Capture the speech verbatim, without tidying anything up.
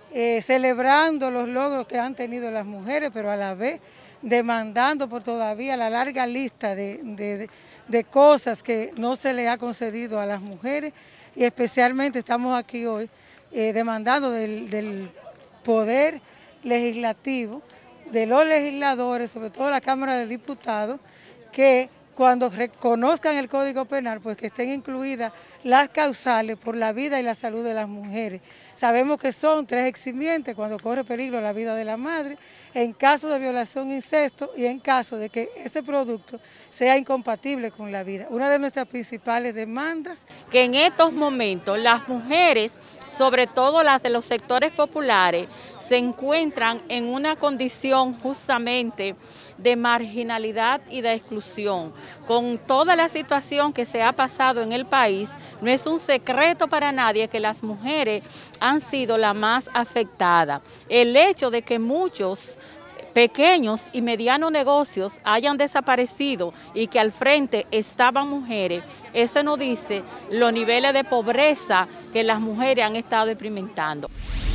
eh, celebrando los logros que han tenido las mujeres, pero a la vez demandando por todavía la larga lista de, de, de cosas que no se le ha concedido a las mujeres, y especialmente estamos aquí hoy eh, demandando del, del poder legislativo, de los legisladores, sobre todo la Cámara de Diputados, que cuando reconozcan el Código Penal, pues que estén incluidas las causales por la vida y la salud de las mujeres. Sabemos que son tres eximientes cuando corre peligro la vida de la madre, en caso de violación, incesto y en caso de que ese producto sea incompatible con la vida. Una de nuestras principales demandas. Que en estos momentos las mujeres, sobre todo las de los sectores populares, se encuentran en una condición justamente de marginalidad y de exclusión. Con toda la situación que se ha pasado en el país, no es un secreto para nadie que las mujeres han sido las más afectadas. El hecho de que muchos pequeños y medianos negocios hayan desaparecido y que al frente estaban mujeres, eso nos dice los niveles de pobreza que las mujeres han estado experimentando.